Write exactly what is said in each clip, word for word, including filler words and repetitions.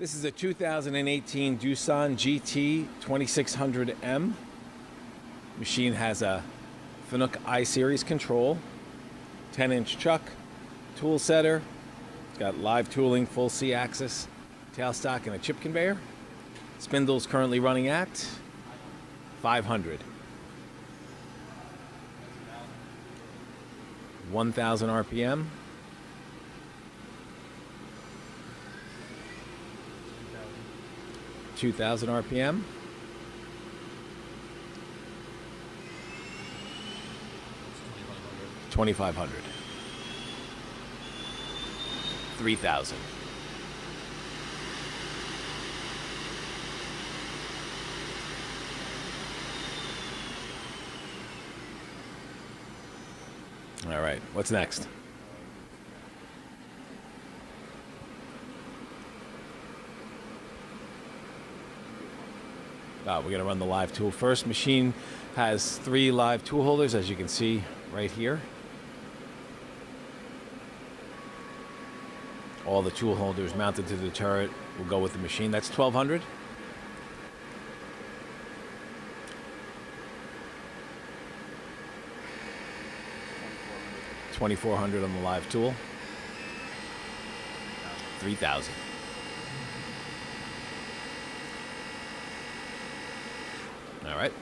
This is a two thousand eighteen Doosan G T twenty-six hundred M. Machine has a Fanuc I-Series control, ten inch chuck, tool setter. It's got live tooling, full C-axis, tailstock, and a chip conveyor. Spindle's currently running at five hundred. one thousand R P M. two thousand R P M. twenty-five hundred. three thousand. All right, what's next? Uh, we're going to run the live tool first. Machine has three live tool holders, as you can see right here. All the tool holders mounted to the turret will go with the machine. That's twelve hundred. twenty-four hundred on the live tool. three thousand. All right.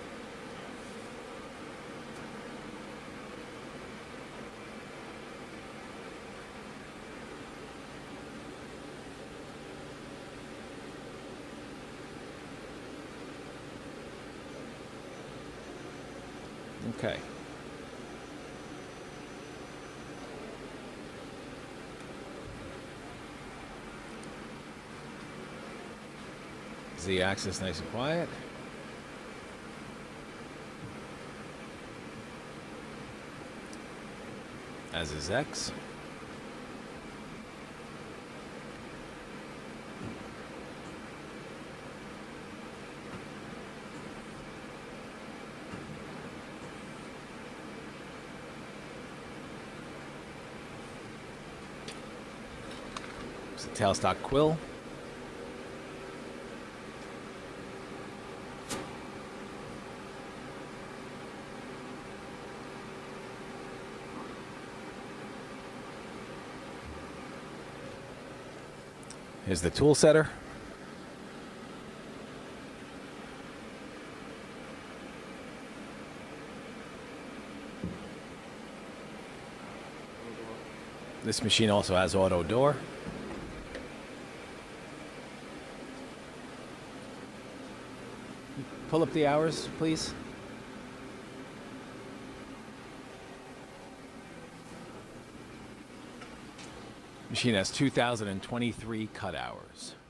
Okay. Z-axis nice and quiet. As is X. It's a tailstock quill. Here's the tool setter. This machine also has auto door. Pull up the hours, please. Machine has two thousand twenty-three cut hours.